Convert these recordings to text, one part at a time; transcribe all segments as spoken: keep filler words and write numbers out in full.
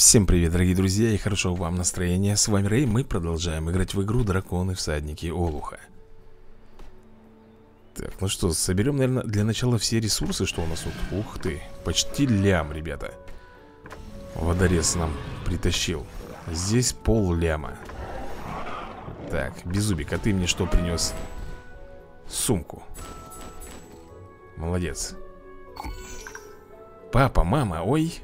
Всем привет, дорогие друзья, и хорошего вам настроения. С вами Рэй, мы продолжаем играть в игру Драконы Всадники Олуха. Так, ну что, соберем, наверное, для начала все ресурсы, что у нас тут. Ух ты, почти лям, ребята. Водорез нам притащил. Здесь пол ляма. Так, Беззубик, а ты мне что принес? Сумку. Молодец. Папа, мама, ой.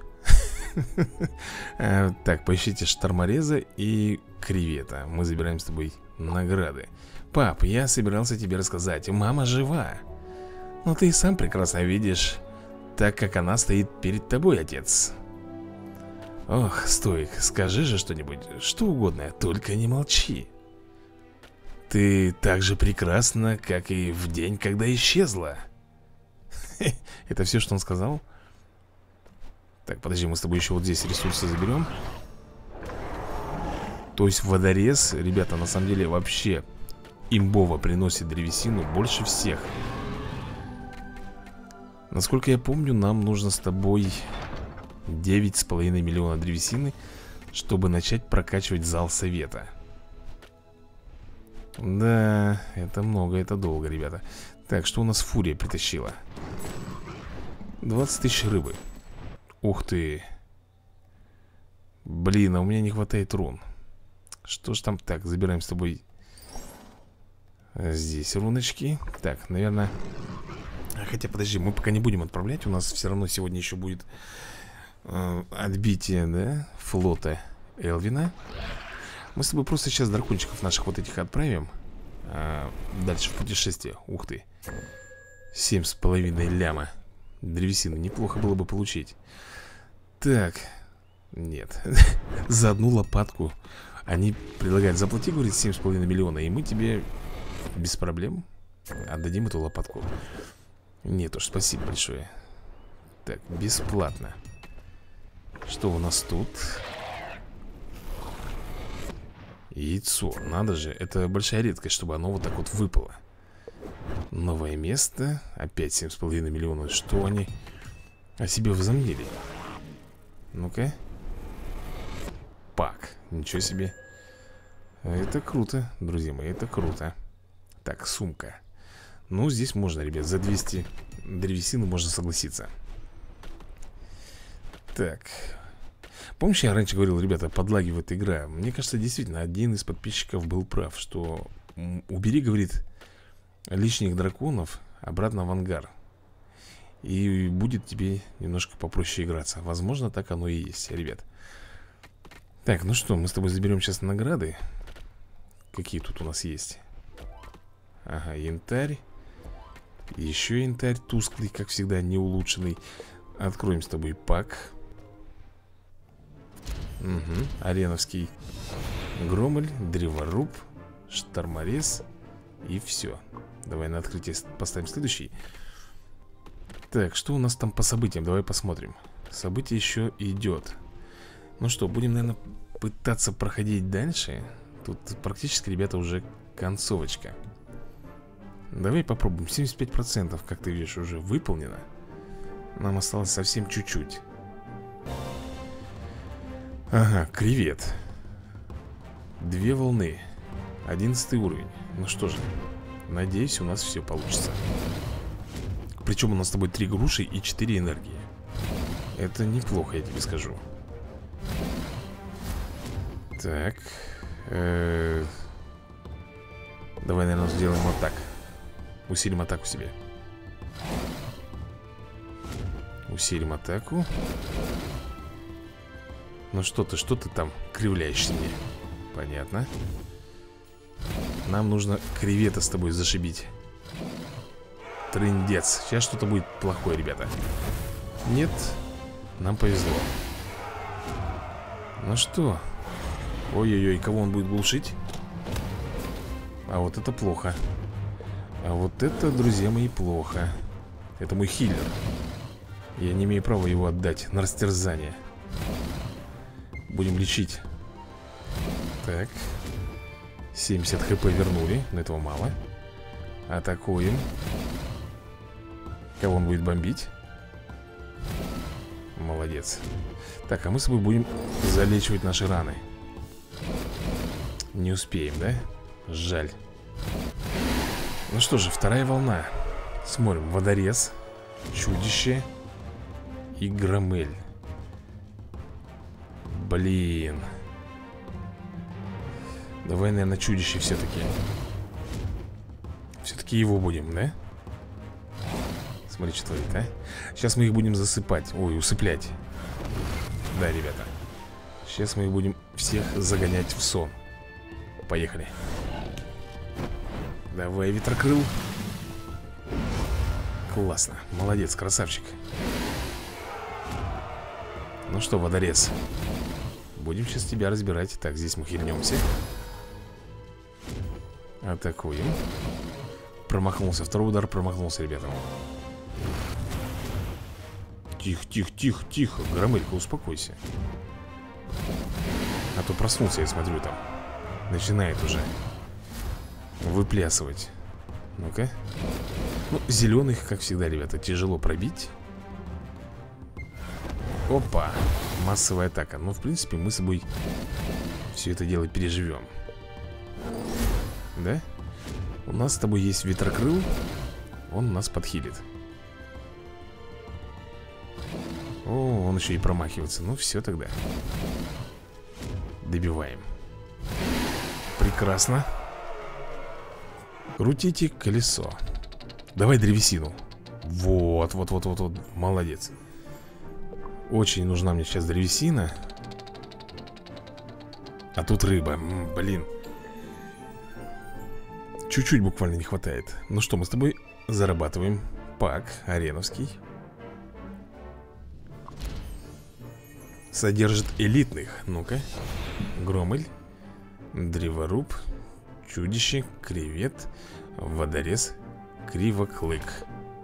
Так, поищите штормореза и кревета. Мы забираем с тобой награды. Пап, я собирался тебе рассказать. Мама жива. Но ты и сам прекрасно видишь, так как она стоит перед тобой, отец. Ох, Стоик, скажи же что-нибудь, что угодно, только не молчи. Ты так же прекрасна, как и в день, когда исчезла. Это все, что он сказал? Так, подожди, мы с тобой еще вот здесь ресурсы заберем. То есть водорез, ребята, на самом деле вообще имбово приносит древесину больше всех. Насколько я помню, нам нужно с тобой девять с половиной миллиона древесины, чтобы начать прокачивать зал совета. Да, это много, это долго, ребята. Так, что у нас фурия притащила? двадцать тысяч рыбы. Ух ты. Блин, а у меня не хватает рун. Что ж там? Так, забираем с тобой здесь руночки. Так, наверное. Хотя, подожди, мы пока не будем отправлять. У нас все равно сегодня еще будет э, отбитие, да, флота Элвина. Мы с тобой просто сейчас дракончиков наших вот этих отправим э, дальше в путешествие. Ух ты. Семь с половиной ляма древесины. Неплохо было бы получить. Так, нет. За одну лопатку они предлагают: заплати, говорит, семь с половиной миллиона, и мы тебе без проблем отдадим эту лопатку. Нет уж, спасибо большое. Так, бесплатно. Что у нас тут? Яйцо, надо же. Это большая редкость, чтобы оно вот так вот выпало. Новое место. Опять семь с половиной миллионов. Что они о себе возомнили? Ну-ка. Пак, ничего себе. Это круто, друзья мои, это круто. Так, сумка. Ну, здесь можно, ребят, за двести древесины можно согласиться. Так. Помнишь, я раньше говорил, ребята, подлагивает игра. Мне кажется, действительно, один из подписчиков был прав, что убери, говорит, лишних драконов обратно в ангар, и будет тебе немножко попроще играться. Возможно, так оно и есть, ребят. Так, ну что, мы с тобой заберем сейчас награды. Какие тут у нас есть? Ага, янтарь. Еще янтарь тусклый, как всегда, не улучшенный. Откроем с тобой пак. Угу, ареновский громоль, древоруб, шторморез. И все. Давай на открытие поставим следующий. Так, что у нас там по событиям? Давай посмотрим. Событие еще идет. Ну что, будем, наверное, пытаться проходить дальше. Тут практически, ребята, уже концовочка. Давай попробуем. семьдесят пять процентов, как ты видишь, уже выполнено. Нам осталось совсем чуть-чуть. Ага, кревет. Две волны. Одиннадцатый уровень. Ну что же, надеюсь, у нас все получится. Причем у нас с тобой три груши и четыре энергии. Это неплохо, я тебе скажу. Так. Э -э Давай, наверное, сделаем вот так. Усилим атаку себе. Усилим атаку. Ну что ты, что ты там кривляешься мне? Понятно. Нам нужно кревета с тобой зашибить. Трындец. Сейчас что-то будет плохое, ребята. Нет, нам повезло. Ну что? Ой-ой-ой, кого он будет глушить? А вот это плохо. А вот это, друзья мои, плохо. Это мой хиллер. Я не имею права его отдать на растерзание. Будем лечить. Так. семьдесят хп вернули, но этого мало. Атакуем. Кого он будет бомбить? молодец. Так, а мы с тобой будем залечивать наши раны. Не успеем, да? Жаль. Ну что же, вторая волна. Смотрим, водорез, чудище и Громель. Блин. Давай, наверное, чудище все-таки. Все-таки его будем, да? Смотри, что творит, а? Сейчас мы их будем засыпать. Ой, усыплять. Да, ребята. Сейчас мы их будем всех загонять в сон. Поехали. Давай, ветрокрыл. Классно, молодец, красавчик. Ну что, водорез, будем сейчас тебя разбирать. Так, здесь мы хильнемся. Атакуем. Промахнулся, второй удар промахнулся, ребята. Тихо, тихо, тихо, тихо. Громелька, успокойся. А то проснулся, я смотрю, там начинает уже выплясывать. Ну-ка. Ну, зеленых, как всегда, ребята, тяжело пробить. Опа, массовая атака. Ну, в принципе, мы с собой все это дело переживем. Да? У нас с тобой есть ветрокрыл. Он нас подхилит. О, он еще и промахивается. Ну, все тогда. Добиваем. Прекрасно. Крутите колесо. Давай древесину. Вот, вот, вот, вот, вот. Молодец. Очень нужна мне сейчас древесина. А тут рыба. М, блин. Чуть-чуть буквально не хватает. Ну что, мы с тобой зарабатываем пак ареновский. Содержит элитных. Ну-ка. Громель, древоруб, чудище, кревет, водорез, кривоклык.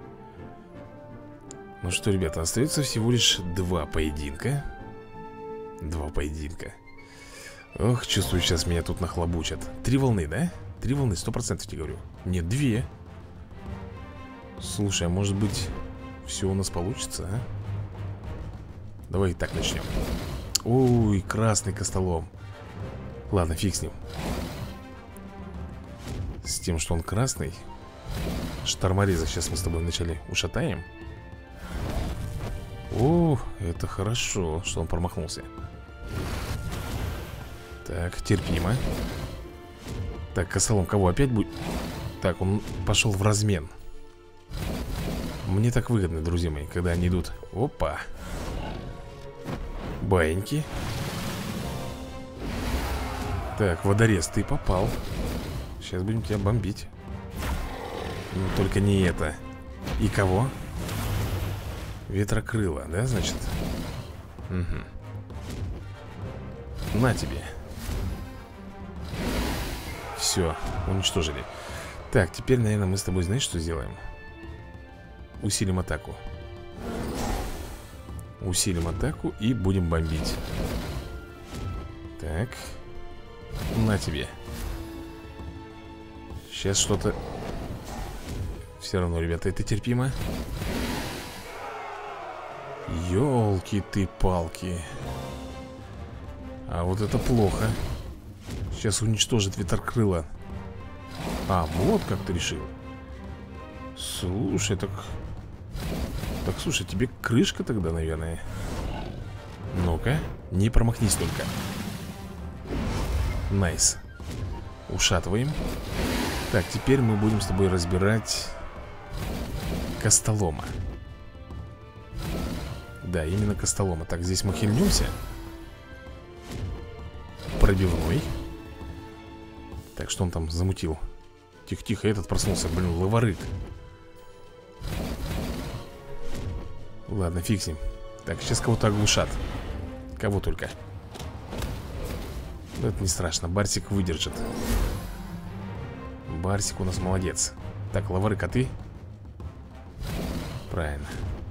Ну что, ребята, остается всего лишь два поединка. Два поединка. Ох, чувствую, сейчас меня тут нахлобучат. Три волны, да? Три волны, сто процентов тебе говорю. Нет, две. Слушай, а может быть все у нас получится, а? Давай так начнем. Ой, красный костолом. Ладно, фиг с ним. С тем, что он красный. Штормореза сейчас мы с тобой вначале ушатаем. О, это хорошо, что он промахнулся. Так, терпимо. Так, косолом кого опять будет? Так, он пошел в размен. Мне так выгодно, друзья мои, когда они идут. Опа. Баиньки. Так, водорез, ты попал. Сейчас будем тебя бомбить. Ну, только не это. И кого? Ветрокрыло, да, значит? Угу. На тебе. Все, уничтожили. Так, теперь, наверное, мы с тобой, знаешь, что сделаем? Усилим атаку. Усилим атаку и будем бомбить. Так. На тебе. Сейчас что-то... Все равно, ребята, это терпимо. Ёлки ты палки. А вот это плохо. Сейчас уничтожит ветрокрыло. А, вот как ты решил. Слушай, так... Так, слушай, тебе крышка тогда, наверное. Ну-ка, не промахнись только. Найс. Ушатываем. Так, теперь мы будем с тобой разбирать костолома. Да, именно костолома. Так, здесь мы хильнемся. Пробивной. Так, что он там замутил? Тихо-тихо, этот проснулся, блин, ловорык. Ладно, фиг с ним. Так, сейчас кого-то оглушат. Кого только. Но это не страшно, Барсик выдержит. Барсик у нас молодец. Так, ловорык, а ты? Правильно.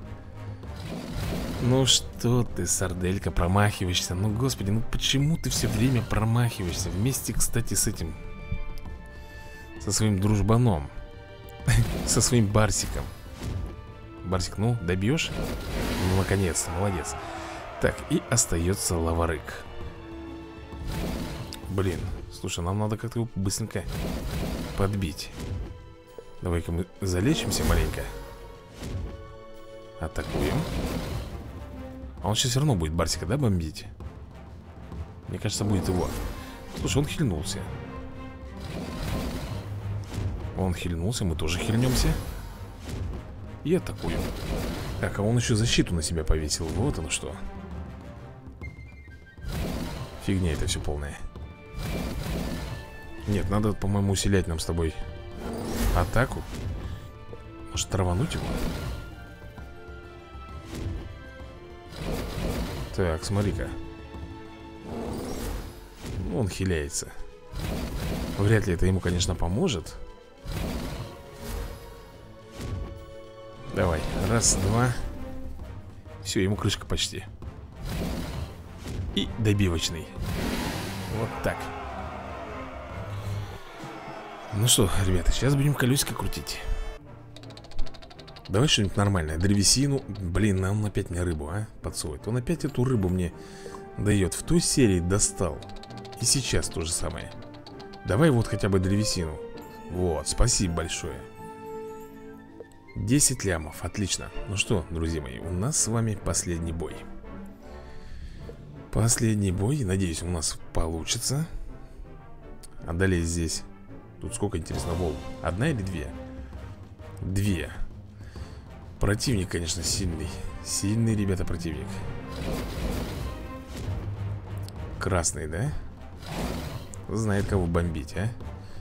Ну что ты, сарделька, промахиваешься? Ну, господи, ну почему ты все время промахиваешься? Вместе, кстати, с этим, со своим дружбаном. Со своим Барсиком. Барсик, ну, добьешь? Ну, наконец-то, молодец. Так, и остается лаварык. Блин, слушай, нам надо как-то его быстренько подбить. Давай-ка мы залечимся маленько. Атакуем. А он сейчас все равно будет Барсика, да, бомбить? Мне кажется, будет его. Слушай, он хильнулся. Он хильнулся, мы тоже хильнемся. И атакуем. Так, а он еще защиту на себя повесил. Вот оно что. Фигня это все полная. Нет, надо, по-моему, усилять нам с тобой атаку. Может, травануть его? Так, смотри-ка. Он хиляется. Вряд ли это ему, конечно, поможет. Давай, раз, два. Все, ему крышка почти. И добивочный. Вот так. Ну что, ребята, сейчас будем колесико крутить. Давай что-нибудь нормальное. Древесину. Блин, он опять мне рыбу, а, подсовывает. Он опять эту рыбу мне дает. В той серии достал. И сейчас то же самое. Давай вот хотя бы древесину. Вот, спасибо большое. десять лямов, отлично. Ну что, друзья мои, у нас с вами последний бой. Последний бой, надеюсь, у нас получится. А далее здесь. Тут сколько, интересно, волн? Одна или две? Две. Противник, конечно, сильный. Сильный, ребята, противник. Красный, да? Знает, кого бомбить, а?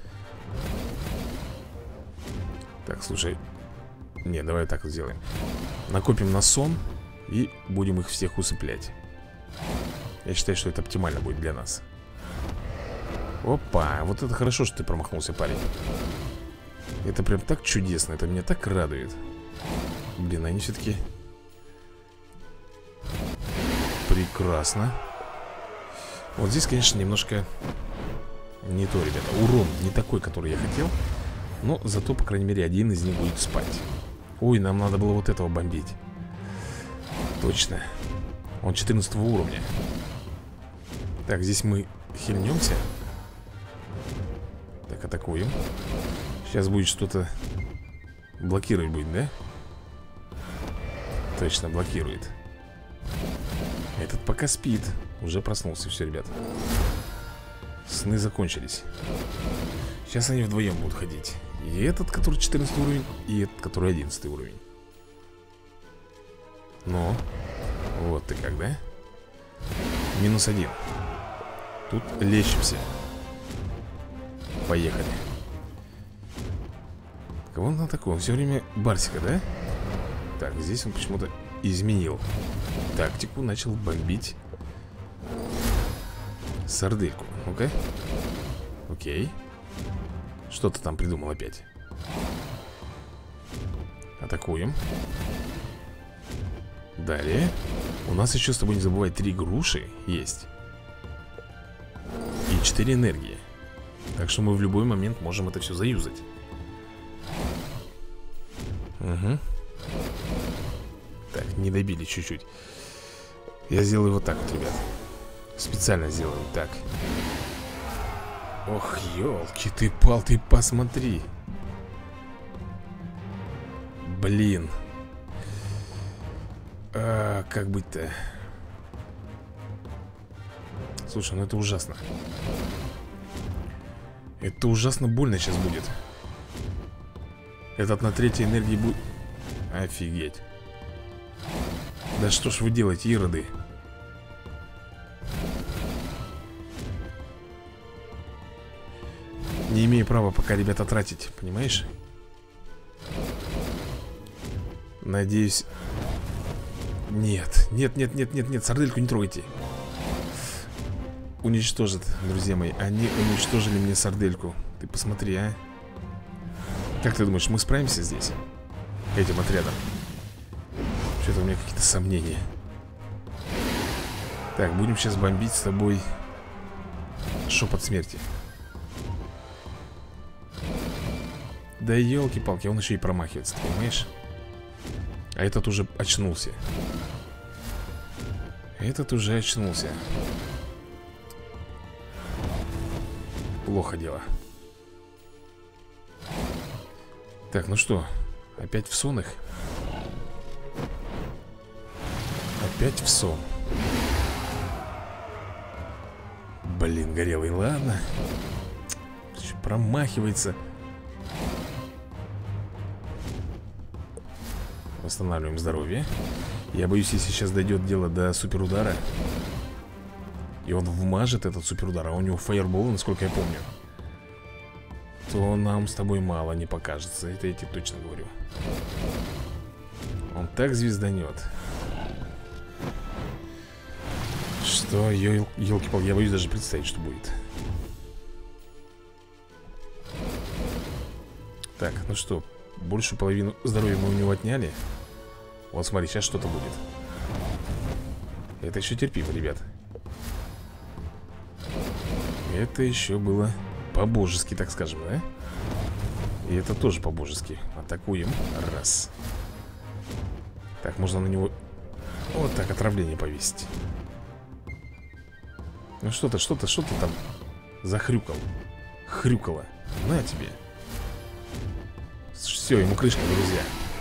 Так, слушай. Не, давай так вот сделаем. Накопим на сон и будем их всех усыплять. Я считаю, что это оптимально будет для нас. Опа, вот это хорошо, что ты промахнулся, парень. Это прям так чудесно, это меня так радует. Блин, они все-таки... Прекрасно. Вот здесь, конечно, немножко не то, ребята. Урон не такой, который я хотел. Но зато, по крайней мере, один из них будет спать. Ой, нам надо было вот этого бомбить. Точно. Он четырнадцатого уровня. Так, здесь мы хильнемся. Так, атакуем. Сейчас будет что-то блокировать будет, да? Точно, блокирует. Этот пока спит. Уже проснулся, все, ребят. Сны закончились. Сейчас они вдвоем будут ходить. И этот, который четырнадцатый уровень, и этот, который одиннадцатый уровень. Ну, вот ты как, да? Минус один. Тут лечимся. Поехали. Кого он атакует? Он все время Барсика, да? Так, здесь он почему-то изменил тактику, начал бомбить сардельку. Ну-ка. Окей. Что ты там придумал опять? Атакуем. Далее. У нас еще, с тобой не забывай, три груши есть. И четыре энергии. Так что мы в любой момент можем это все заюзать. Угу. Так, не добили чуть-чуть. Я сделаю вот так вот, ребят. Специально сделаю так. Ох, елки ты пал, ты посмотри. Блин. А, как быть-то? Слушай, ну это ужасно. Это ужасно больно сейчас будет. Этот на третьей энергии будет... Офигеть. Да что ж вы делаете, ироды? Не имею права пока, ребята, тратить, понимаешь? Надеюсь... Нет, нет, нет, нет, нет, нет, сардельку не трогайте. Уничтожат, друзья мои. Они уничтожили мне сардельку. Ты посмотри, а. Как ты думаешь, мы справимся здесь? Этим отрядом? Что-то у меня какие-то сомнения. Так, будем сейчас бомбить с тобой шепот смерти. Да елки-палки, он еще и промахивается, ты понимаешь? А этот уже очнулся. Этот уже очнулся. Плохо дело. Так, ну что, опять в сон их? Опять в сон. Блин, горелый, ладно. Еще промахивается. Восстанавливаем здоровье. Я боюсь, если сейчас дойдет дело до суперудара, и он вмажет этот суперудар, а у него фаербол, насколько я помню, то нам с тобой мало не покажется. Это я тебе точно говорю. Он так звезданет, что, елки-палки, я боюсь даже представить, что будет. Так, ну что, большую половину здоровья мы у него отняли. Вот смотри, сейчас что-то будет. Это еще терпимо, ребят. Это еще было по-божески, так скажем, да? И это тоже по-божески. Атакуем. Раз. Так, можно на него вот так отравление повесить. Ну что-то, что-то, что-то там захрюкал. Хрюкало. На тебе. Все, ему крышка, друзья.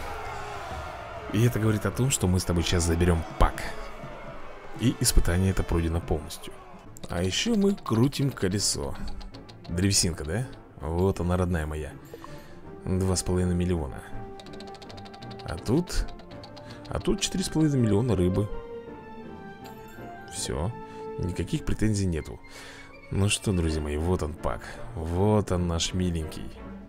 И это говорит о том, что мы с тобой сейчас заберем пак. И испытание это пройдено полностью. А еще мы крутим колесо. Древесинка, да? Вот она, родная моя. Два с половиной миллиона. А тут... А тут четыре с половиной миллиона рыбы. Все. Никаких претензий нету. Ну что, друзья мои, вот он пак. Вот он, наш миленький.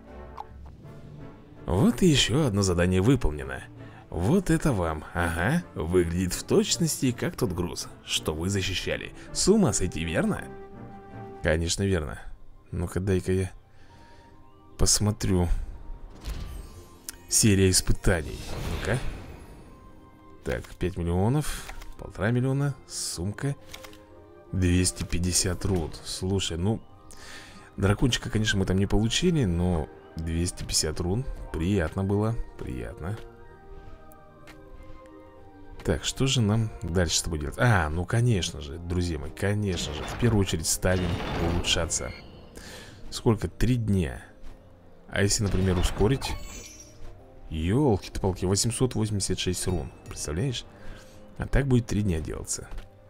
Вот и еще одно задание выполнено. Вот это вам, ага. Выглядит в точности, как тот груз, что вы защищали. С ума сойти, верно? Конечно, верно. Ну-ка, дай-ка я посмотрю. Серия испытаний. Ну-ка. Так, пять миллионов. Полтора миллиона. Сумка. двести пятьдесят руд. Слушай, ну, дракончика, конечно, мы там не получили, но двести пятьдесят рун. Приятно было. Приятно. Так, что же нам дальше с тобой делать? А, ну конечно же, друзья мои, конечно же. В первую очередь ставим улучшаться. Сколько? Три дня. А если, например, ускорить? Ёлки-палки, восемьсот восемьдесят шесть рун. Представляешь? А так будет три дня делаться.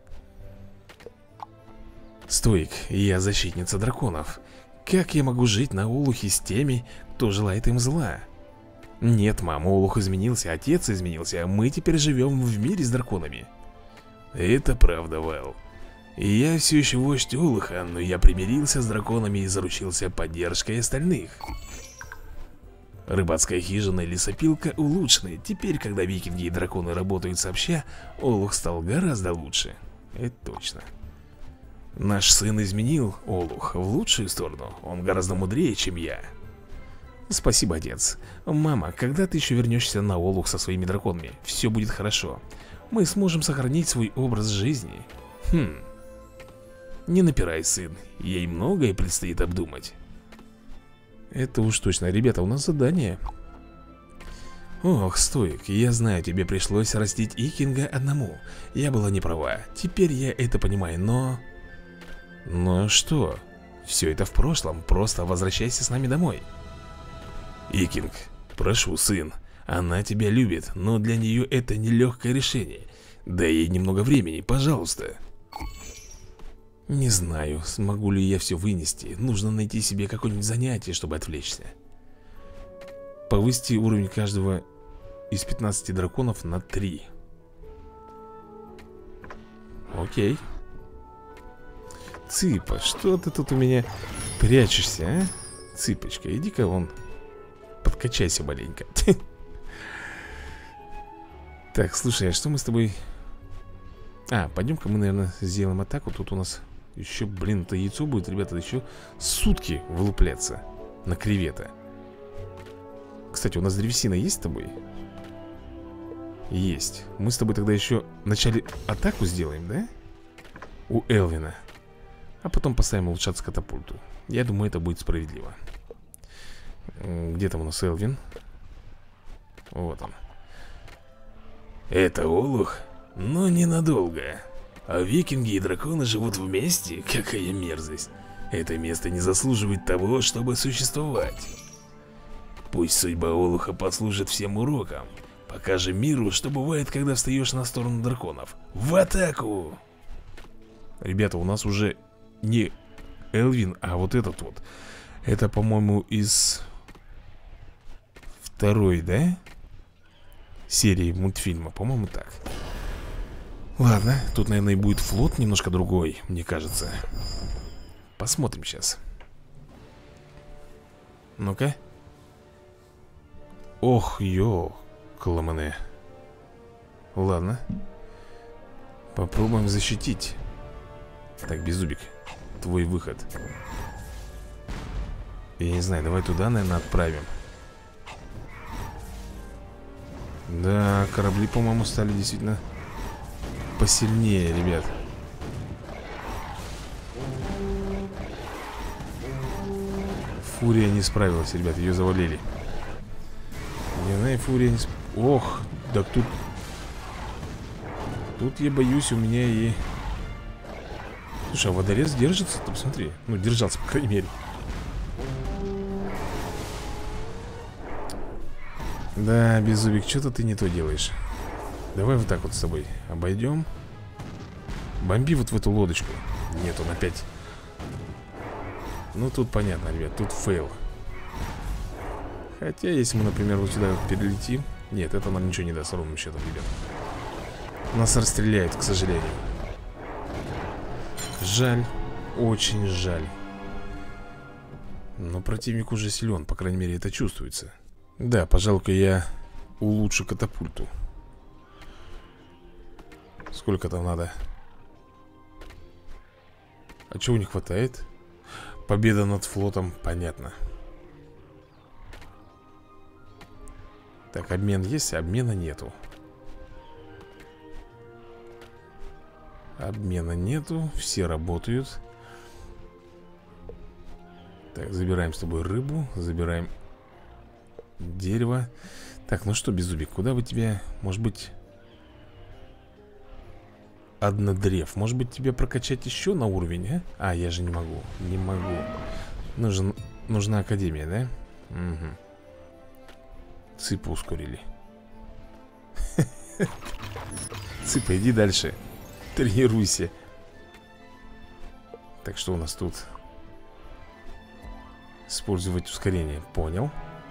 Стоик, я защитница драконов. Как я могу жить на Олухе с теми, кто желает им зла? Нет, мама, Олух изменился, отец изменился, а мы теперь живем в мире с драконами. Это правда, Вэл. Я все еще вождь Олуха, но я примирился с драконами и заручился поддержкой остальных. Рыбацкая хижина и лесопилка улучшены. Теперь, когда викинги и драконы работают сообща, Олух стал гораздо лучше. Это точно. Наш сын изменил Олух в лучшую сторону. Он гораздо мудрее, чем я. Спасибо, отец. Мама, когда ты еще вернешься на Олух со своими драконами? Все будет хорошо. Мы сможем сохранить свой образ жизни. Хм. Не напирай, сын. Ей многое предстоит обдумать. Это уж точно. Ребята, у нас задание. Ох, Стоик, я знаю, тебе пришлось растить Икинга одному. Я была не права. Теперь я это понимаю, но... Но что? Все это в прошлом. Просто возвращайся с нами домой. Икинг, прошу, сын. Она тебя любит, но для нее это нелегкое решение. Дай ей немного времени, пожалуйста. Не знаю, смогу ли я все вынести. Нужно найти себе какое-нибудь занятие, чтобы отвлечься. Повысьте уровень каждого из пятнадцати драконов на три. Окей. Цыпа, что ты тут у меня прячешься, а? Цыпочка, иди-ка вон. Подкачайся маленько. Так, слушай, а что мы с тобой... А, пойдем-ка мы, наверное, сделаем атаку. Тут у нас еще, блин, это яйцо будет, ребята, еще сутки вылупляться на кревета. Кстати, у нас древесина есть с тобой? Есть. Мы с тобой тогда еще вначале атаку сделаем, да? У Элвина. А потом поставим улучшаться катапульту. Я думаю, это будет справедливо. Где там у нас Элвин? Вот он. Это Олух, но ненадолго. А викинги и драконы живут вместе? Какая мерзость. Это место не заслуживает того, чтобы существовать. Пусть судьба Олуха послужит всем уроком. Покажем миру, что бывает, когда встаешь на сторону драконов. В атаку! Ребята, у нас уже не Элвин, а вот этот вот. Это, по-моему, из второй, да? Серии мультфильма, по-моему, так. Ладно, тут, наверное, и будет флот немножко другой, мне кажется. Посмотрим сейчас. Ну-ка. Ох, ё, кламане. Ладно. Попробуем защитить. Так, Беззубик, твой выход. Я не знаю, давай туда, наверное, отправим. Да, корабли, по-моему, стали действительно посильнее, ребят. Фурия не справилась, ребят, ее завалили. Не знаю, Фурия не сп... Ох, так тут... Тут, я боюсь, у меня и... Слушай, а водорез держится? Ты посмотри. Ну, держался, по крайней мере. Да, Беззубик, что-то ты не то делаешь. Давай вот так вот с тобой обойдем. Бомби вот в эту лодочку. Нет, он опять... Ну, тут понятно, ребят, тут фейл. Хотя, если мы, например, вот сюда перелетим... Нет, это нам ничего не даст, ровным счетом, ребят. Нас расстреляют, к сожалению. Жаль, очень жаль. Но противник уже силен, по крайней мере, это чувствуется. Да, пожалуй-ка я улучшу катапульту. Сколько там надо? А чего не хватает? Победа над флотом, понятно. Так, обмен есть, обмена нету. Обмена нету, все работают. Так, забираем с тобой рыбу, забираем дерево. Так, ну что, Беззубик, куда бы тебя, может быть, однодрев, может быть, тебе прокачать еще на уровень, а? А, я же не могу, не могу. Нужен, нужна академия, да? Угу. Цыпа ускорили. Цыпа, иди дальше. Тренируйся. Так, что у нас тут? Использовать ускорение, понял.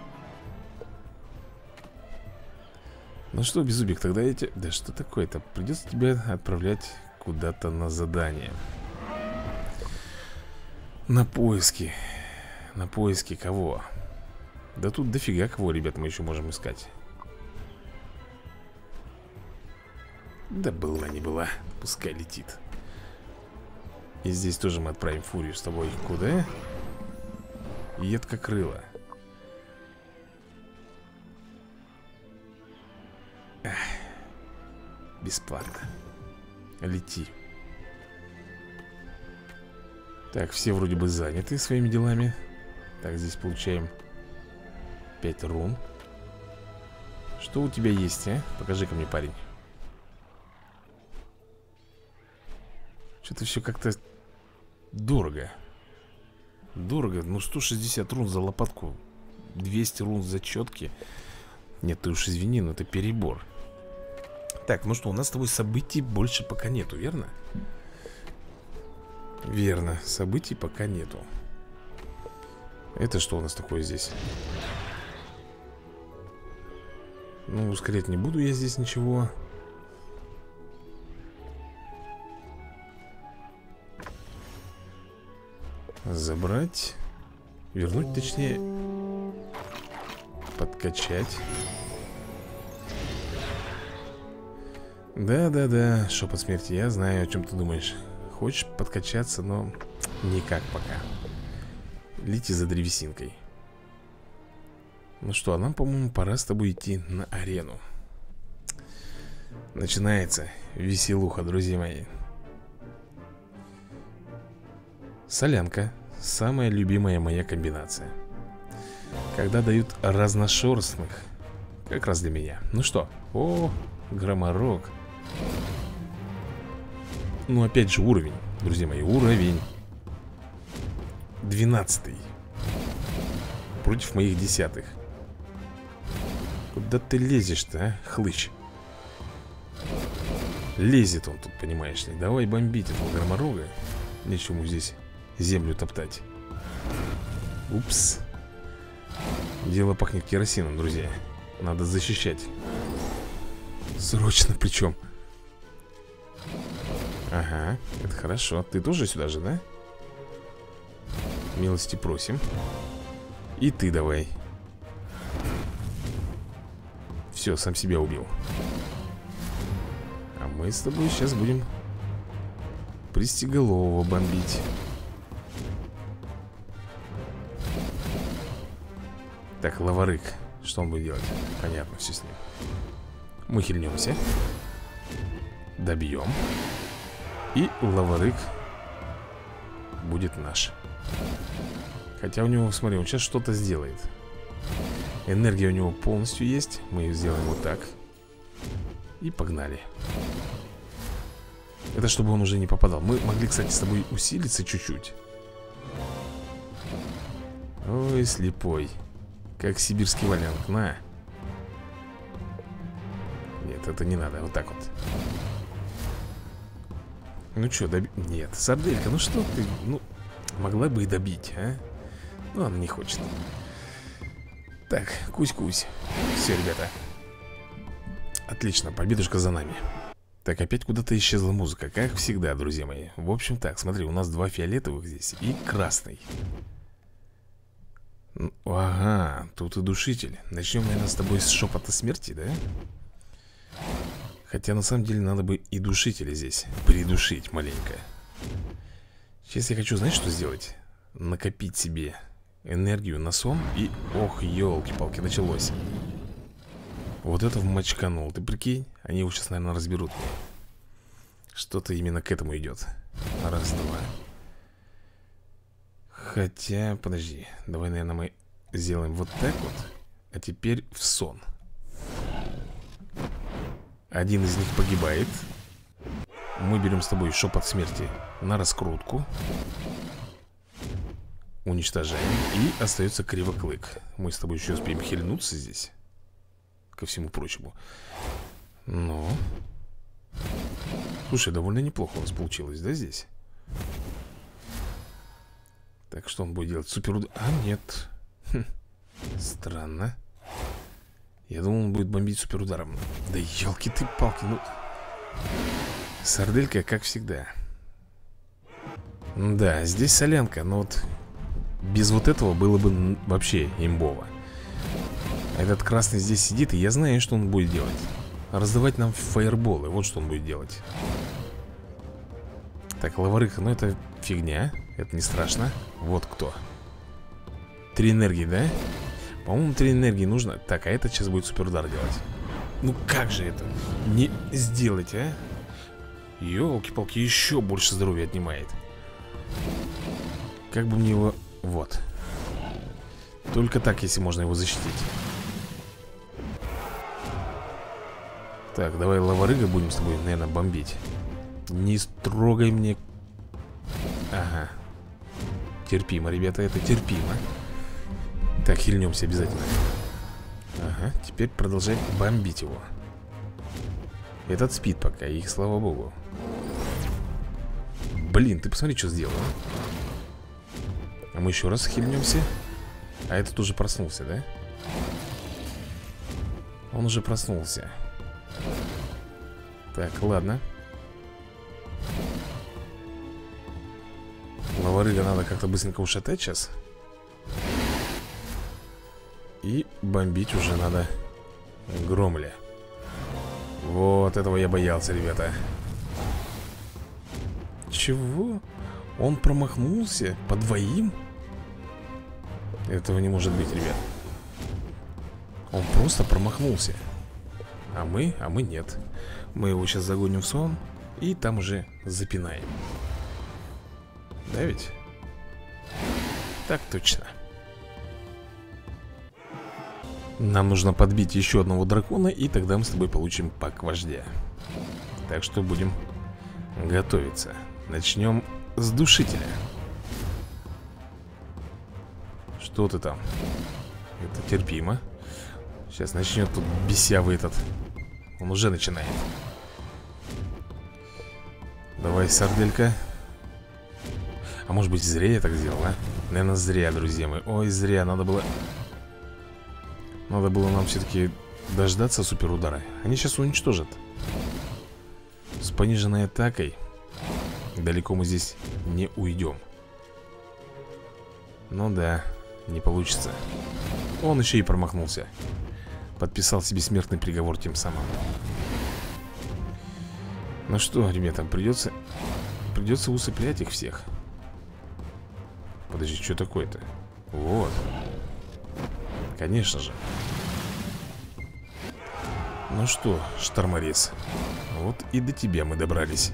Ну что, Беззубик, тогда я тебе... Да что такое-то? Придется тебя отправлять куда-то на задание. На поиски. На поиски кого? Да тут дофига кого, ребят, мы еще можем искать. Да была не была, пускай летит. И здесь тоже мы отправим Фурию с тобой. Куда? Едкокрыло. Эх, бесплатно. Лети. Так, все вроде бы заняты своими делами. Так, здесь получаем пять рун. Что у тебя есть, а? Покажи-ка мне, парень. Что-то все как-то дорого. Дорого, ну сто шестьдесят рун за лопатку, двести рун за четки. Нет, ты уж извини, но это перебор. Так, ну что, у нас с тобой событий больше пока нету, верно? Верно, событий пока нету. Это что у нас такое здесь? Ну, ускорять не буду я здесь ничего. Забрать. Вернуть, точнее. Подкачать. Да-да-да, шепот смерти, я знаю, о чем ты думаешь. Хочешь подкачаться, но никак пока. Лети за древесинкой. Ну что, а нам, по-моему, пора с тобой идти на арену. Начинается веселуха, друзья мои. Солянка. Самая любимая моя комбинация. Когда дают разношерстных. Как раз для меня. Ну что? О, громорок. Ну, опять же, уровень, друзья мои, уровень двенадцатый против моих десятых. Куда ты лезешь-то, а, хлыщ? Лезет он тут, понимаешь ли. Давай бомбить этого громорога. Нечему здесь землю топтать. Упс. Дело пахнет керосином, друзья. Надо защищать. Срочно причем. Ага, это хорошо. Ты тоже сюда же, да? Милости просим. И ты давай. Все, сам себя убил. А мы с тобой сейчас будем пристеголового бомбить. Так, лаварык. Что он будет делать? Понятно, все с ним. Мы хильнемся. Добьем. И лаварык будет наш. Хотя у него, смотри, он сейчас что-то сделает. Энергия у него полностью есть. Мы ее сделаем вот так. И погнали. Это чтобы он уже не попадал. Мы могли, кстати, с тобой усилиться чуть-чуть. Ой, слепой. Как сибирский валенок, на. Нет, это не надо, вот так вот. Ну что, доби... Нет, сарделька, ну что ты, ну, могла бы и добить, а? Ну, она не хочет. Так, кусь-кусь. Все, ребята. Отлично, победушка за нами. Так, опять куда-то исчезла музыка, как всегда, друзья мои. В общем так, смотри, у нас два фиолетовых здесь и красный. Ага, тут и душитель. Начнем, наверное, с тобой с шепота смерти, да? Хотя, на самом деле, надо бы и душителя здесь придушить маленько. Сейчас я хочу, знаешь, что сделать? Накопить себе энергию на сон. И, ох, елки-палки, началось. Вот это вмочканул, ты прикинь? Они его сейчас, наверное, разберут. Что-то именно к этому идет. Раз, два. Хотя, подожди. Давай, наверное, мы сделаем вот так вот. А теперь в сон. Один из них погибает. Мы берем с тобой шепот смерти на раскрутку. Уничтожаем. И остается кривоклык. Мы с тобой еще успеем хильнуться здесь. Ко всему прочему. Ну. Слушай, довольно неплохо у нас получилось, да, здесь? Так, что он будет делать? Суперудар? А, нет. Хм. Странно. Я думал, он будет бомбить суперударом. Да елки ты палки, ну. Сарделька, как всегда. Да, здесь солянка, но вот без вот этого было бы вообще имбово. Этот красный здесь сидит, и я знаю, что он будет делать. Раздавать нам фаерболы, вот что он будет делать. Так, лаварыха, ну это фигня. Это не страшно. Вот кто. Три энергии, да? По-моему, три энергии нужно. Так, а этот сейчас будет суперудар делать. Ну как же это не сделать, а? Ёлки-палки, еще больше здоровья отнимает. Как бы мне его... Вот. Только так, если можно его защитить. Так, давай лаварыга будем с тобой, наверное, бомбить. Не строгай мне. Ага. Терпимо, ребята, это терпимо. Так, хильнемся обязательно. Ага, теперь продолжаем бомбить его. Этот спит пока, их слава богу. Блин, ты посмотри, что сделал, а? А мы еще раз хильнемся. А этот уже проснулся, да? Он уже проснулся. Так, ладно. Лаварыга надо как-то быстренько ушатать сейчас. И бомбить уже надо Громля. Вот этого я боялся, ребята. Чего? Он промахнулся по двоим? Этого не может быть, ребят. Он просто промахнулся. А мы, а мы нет. Мы его сейчас загоним в сон и там уже запинаем. Да ведь? Так точно. Нам нужно подбить еще одного дракона, и тогда мы с тобой получим пак вождя. Так что будем готовиться. Начнем с душителя. Что ты там? Это терпимо. Сейчас начнет тут бесявый этот. Он уже начинает. Давай, сарделька. А может быть, зря я так сделал, а? Наверное, зря, друзья мои. Ой, зря, надо было... Надо было нам все-таки дождаться суперудара. Они сейчас уничтожат. С пониженной атакой далеко мы здесь не уйдем. Ну да, не получится. Он еще и промахнулся. Подписал себе смертный приговор тем самым. Ну что, ребята, придется... Придется усыплять их всех. Подожди, что такое-то? Вот. Конечно же. Ну что, шторморез, вот и до тебя мы добрались.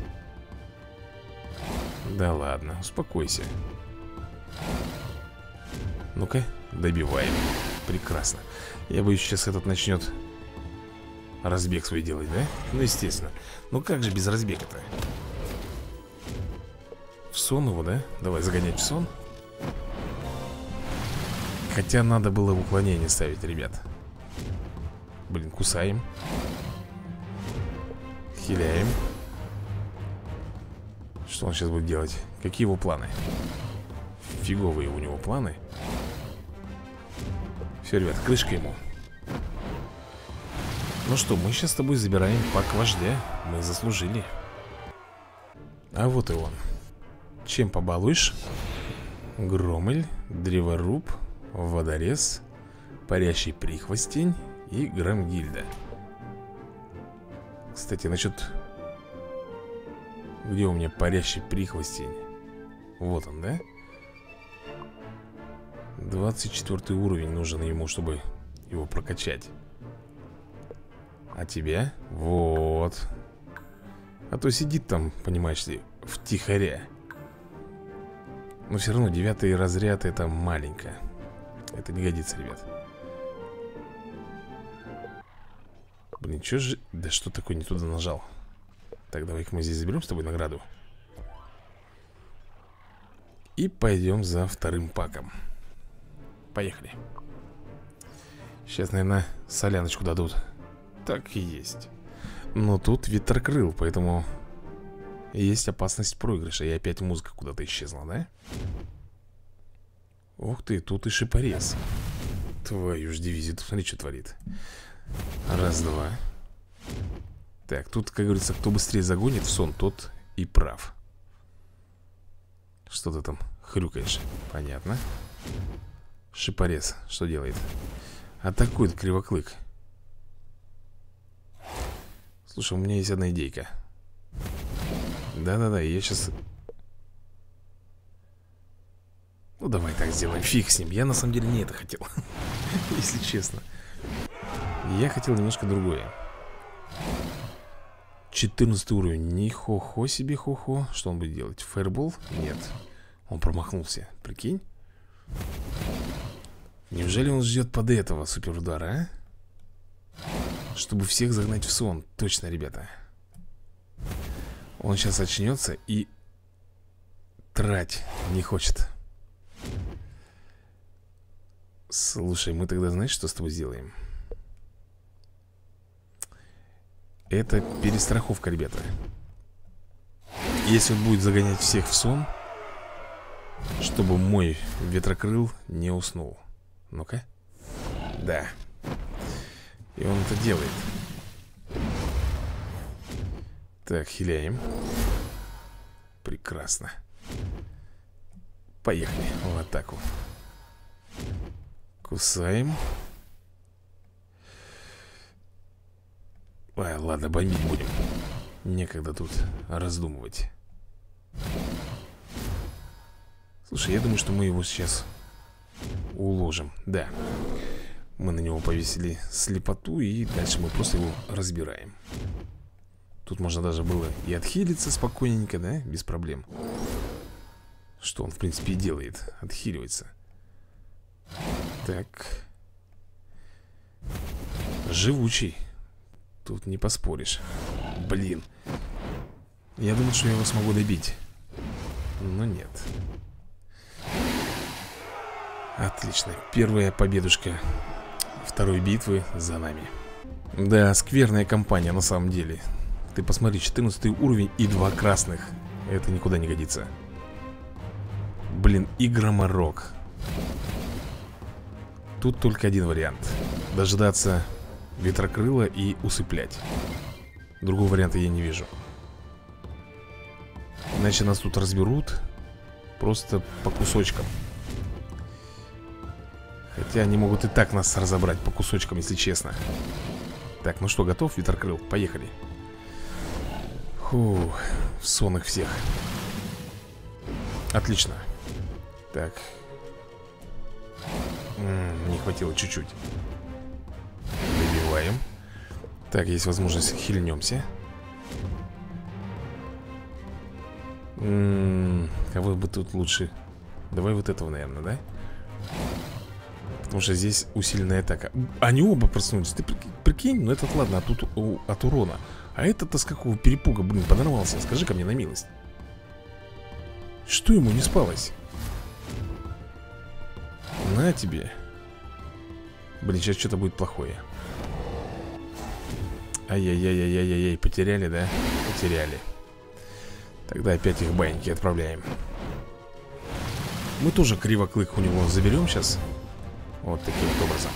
Да ладно, успокойся. Ну-ка, добиваем. Прекрасно. Я боюсь, сейчас этот начнет разбег свой делать, да? Ну, естественно. Ну как же без разбега-то? В сон его, да? Давай загонять в сон. Хотя надо было уклонение ставить, ребят. Блин, кусаем. Хиляем. Что он сейчас будет делать? Какие его планы? Фиговые у него планы. Все, ребят, крышка ему. Ну что, мы сейчас с тобой забираем пак вождя. Мы заслужили. А вот и он. Чем побалуешь? Громель, древоруб, водорез, парящий прихвостень и Громгильда. Кстати, насчет... Где у меня парящий прихвостень? Вот он, да? двадцать четвёртый уровень нужен ему, чтобы его прокачать. А тебя? Вот. А то сидит там, понимаешь ли, втихаря. Но все равно девятый разряд это маленько. Это не годится, ребят. Блин, что же... Да что такое, не туда нажал. Так, давай-ка мы здесь заберем с тобой награду. И пойдем за вторым паком. Поехали. Сейчас, наверное, соляночку дадут. Так и есть. Но тут ветрокрыл, поэтому есть опасность проигрыша. И опять музыка куда-то исчезла, да? Ух ты, тут и шипорез. Твою ж дивизию, тут смотри, что творит. Раз, два. Так, тут, как говорится, кто быстрее загонит в сон, тот и прав. Что ты там хрюкаешь? Понятно. Шипорез, что делает? Атакует кривоклык. Слушай, у меня есть одна идейка. Да-да-да, я сейчас... Ну, давай так сделаем, фиг с ним. Я на самом деле не это хотел. Если честно. Я хотел немножко другое. четырнадцатый уровень. Ни хо-хо себе хо-хо. Что он будет делать? Фаербол? Нет. Он промахнулся. Прикинь. Неужели он ждет под этого суперудара, а? Чтобы всех загнать в сон. Точно, ребята. Он сейчас очнется и трать не хочет. Слушай, мы тогда знаешь, что с тобой сделаем? Это перестраховка, ребята. Если он будет загонять всех в сон, чтобы мой ветрокрыл не уснул. Ну-ка. Да. И он это делает. Так, хиляем. Прекрасно. Поехали в атаку. Кусаем. Ай, ладно, бомбить будем. Некогда тут раздумывать. Слушай, я думаю, что мы его сейчас уложим. Да. Мы на него повесили слепоту, и дальше мы просто его разбираем. Тут можно даже было и отхилиться спокойненько, да? Без проблем. Что он, в принципе, и делает. Отхиливается. Так. Живучий. Тут не поспоришь. Блин. Я думал, что я его смогу добить. Но нет. Отлично. Первая победушка второй битвы за нами. Да, скверная компания на самом деле. Ты посмотри, четырнадцатый уровень и два красных. Это никуда не годится. Блин, и громорок. Тут только один вариант. Дождаться ветрокрыла и усыплять. Другого варианта я не вижу. Иначе нас тут разберут просто по кусочкам. Хотя они могут и так нас разобрать по кусочкам, если честно. Так, ну что, готов, ветрокрыл? Поехали. Фу, в сон их всех. Отлично. Так. М-м, не хватило чуть-чуть. Добиваем. Так, есть возможность, хильнемся. М-м, кого бы тут лучше? Давай вот этого, наверное, да? Потому что здесь усиленная атака. Они оба проснулись. Ты прикинь, ну этот ладно, от, от урона. А этот-то с какого перепуга, блин, подорвался? Скажи-ка мне на милость. Что ему не спалось? На тебе. Блин, сейчас что-то будет плохое. Ай-яй-яй-яй-яй-яй. Потеряли, да? Потеряли. Тогда опять их баньки отправляем. Мы тоже кривоклык у него заберем сейчас. Вот таким вот образом.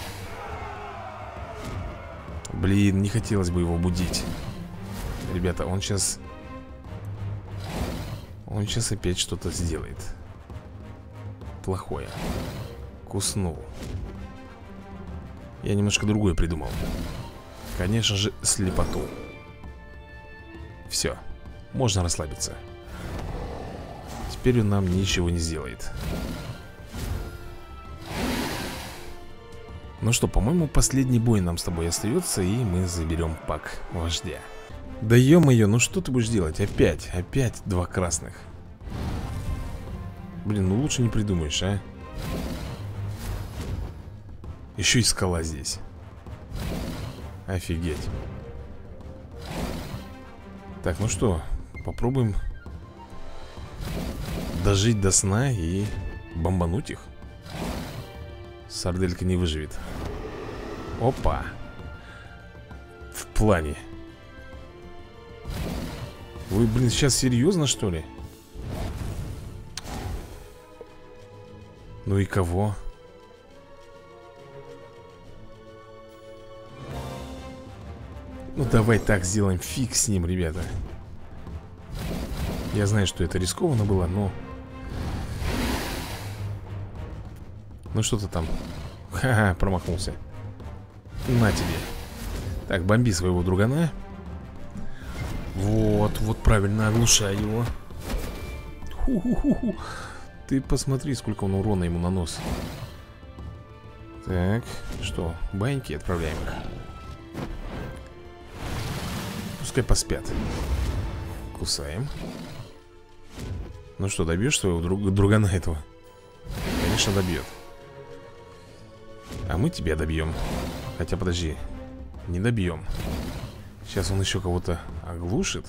Блин, не хотелось бы его будить. Ребята, он сейчас... Он сейчас опять что-то сделает. Плохое. Куснул. Я немножко другое придумал. Конечно же, слепоту. Все, можно расслабиться. Теперь он нам ничего не сделает. Ну что, по-моему, последний бой нам с тобой остается, и мы заберем пак вождя. Да ё-моё, ну что ты будешь делать? Опять, опять два красных. Блин, ну лучше не придумаешь, а? Еще и скала здесь. Офигеть. Так, ну что, попробуем дожить до сна и бомбануть их. Сарделька не выживет. Опа. В плане. Вы, блин, сейчас серьезно, что ли? Ну и кого? Ну давай так сделаем. Фиг с ним, ребята. Я знаю, что это рискованно было, но... Ну что-то там. Ха-ха, промахнулся. На тебе. Так, бомби своего другана. Вот, вот правильно, оглушай его. Ху-ху-ху-ху. Ты посмотри, сколько он урона ему нанос. Так, что, баньки отправляем их. Пускай поспят. Кусаем. Ну что, добьешь своего друг, другана этого? Конечно, добьет. А мы тебя добьем. Хотя, подожди. Не добьем. Сейчас он еще кого-то оглушит.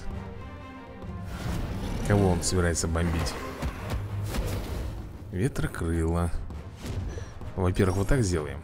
Кого он собирается бомбить? Ветрокрыло. Во-первых, вот так сделаем.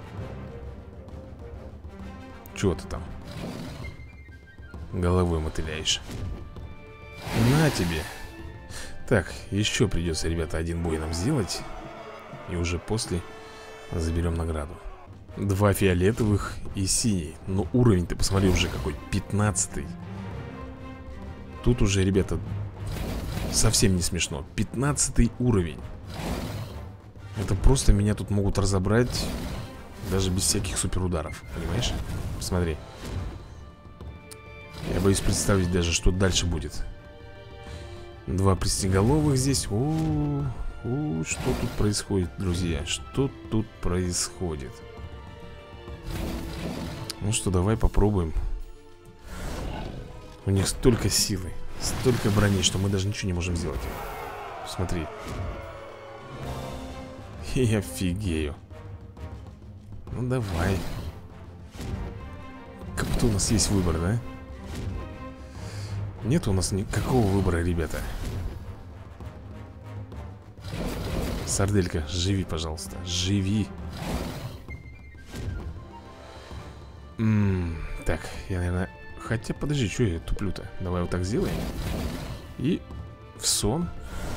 Чего ты там? Головой мотыляешь. На тебе. Так, еще придется, ребята, один бой нам сделать. И уже после заберем награду. Два фиолетовых и синий. Но уровень, ты посмотри, уже какой, пятнадцатый. Тут уже, ребята, совсем не смешно. Пятнадцатый уровень. Это просто меня тут могут разобрать даже без всяких суперударов. Понимаешь? Посмотри. Я боюсь представить даже, что дальше будет. Два престиголовых здесь. О, о, что тут происходит, друзья? Что тут происходит? Ну что, давай попробуем. У них столько силы, столько брони, что мы даже ничего не можем сделать. Смотри. Я офигею. Ну давай. Как будто у нас есть выбор, да? Нет у нас никакого выбора, ребята. Сарделька, живи, пожалуйста. Живи. М -м, Так, я, наверное... Хотя, подожди, что я туплю-то? Давай вот так сделаем. И в сон.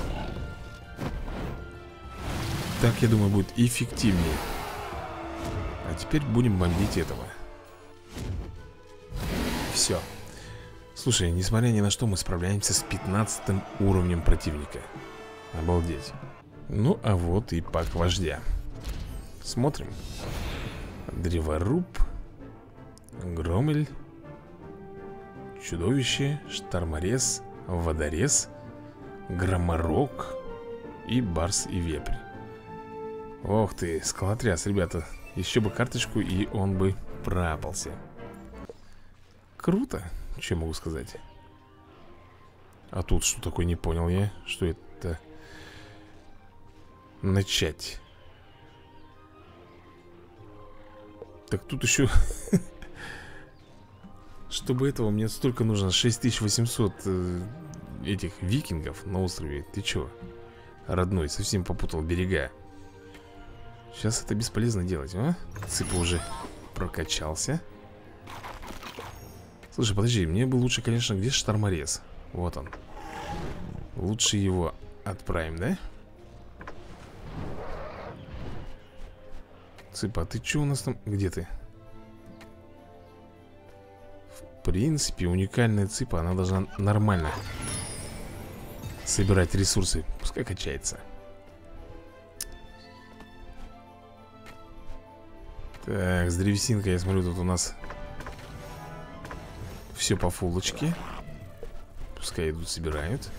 Так, я думаю, будет эффективнее. А теперь будем бомбить этого. Все. Слушай, несмотря ни на что, мы справляемся с пятнадцатым уровнем противника. Обалдеть. Ну, а вот и пак вождя. Смотрим. Древоруб, Громель, Чудовище, Шторморез, Водорез, Громорок и Барс и Вепрь. Ох ты, скалотряс, ребята. Еще бы карточку, и он бы пропался. Круто, что могу сказать. А тут что такое, не понял я. Что это? Начать. Так тут еще... Чтобы этого мне столько нужно. шесть тысяч восемьсот э, этих викингов на острове. Ты че? Родной, совсем попутал берега. Сейчас это бесполезно делать, а? Цыпа уже прокачался. Слушай, подожди, мне бы лучше, конечно, где Шторморез? Вот он. Лучше его отправим, да? Цыпа, а ты че у нас там? Где ты? В принципе, уникальная цыпа, она должна нормально собирать ресурсы. Пускай качается. Так, с древесинкой, я смотрю, тут у нас все по фулочке. Пускай идут, собирают.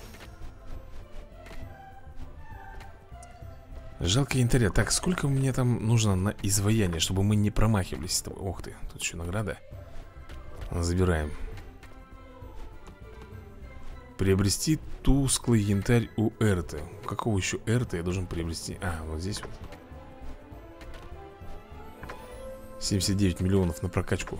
Жалко янтаря. Так, сколько мне там нужно на изваяние, чтобы мы не промахивались? Ох ты, тут еще награда. Забираем. Приобрести тусклый янтарь у Эрты. Какого еще Эрты я должен приобрести? А, вот здесь вот. семьдесят девять миллионов на прокачку.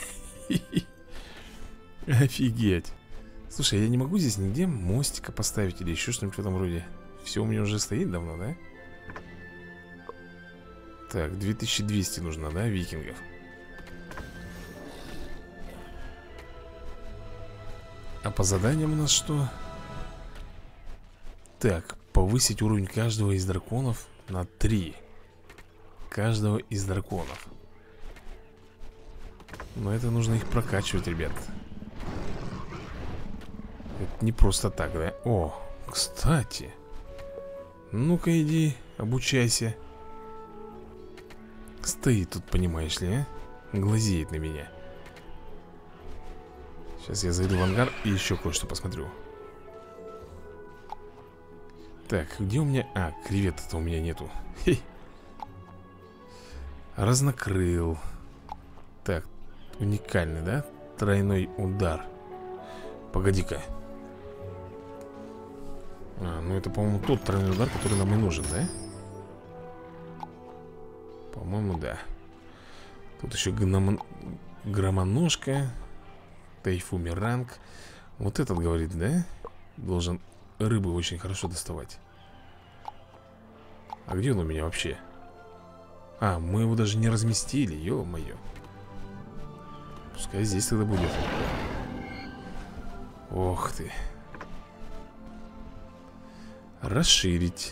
Офигеть. Слушай, я не могу здесь нигде мостика поставить или еще что-нибудь в этом роде. Все у меня уже стоит давно, да? Так, две тысячи двести нужно, да, викингов? А по заданиям у нас что? Так, повысить уровень каждого из драконов на три. Каждого из драконов. Но это нужно их прокачивать, ребят. Это не просто так, да? О, кстати. Ну-ка иди, обучайся. Стоит тут, понимаешь ли, а? Глазеет на меня. Сейчас я зайду в ангар и еще кое-что посмотрю. Так, где у меня... А, кревета-то у меня нету. Хе. Разнокрыл. Так, уникальный, да? Тройной удар. Погоди-ка. А, ну это, по-моему, тот тройной удар, который нам и нужен, да? По-моему, да. Тут еще гном... громоножка. Тайфумеранг. Вот этот, говорит, да? Должен рыбы очень хорошо доставать. А где он у меня вообще? А, мы его даже не разместили, ё-моё. Пускай здесь тогда будет. Ох ты. Расширить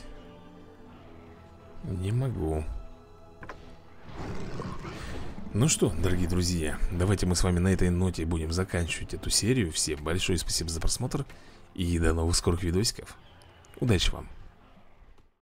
не могу. Ну что, дорогие друзья, давайте мы с вами на этой ноте будем заканчивать эту серию. Всем большое спасибо за просмотр и до новых скорых видосиков. Удачи вам!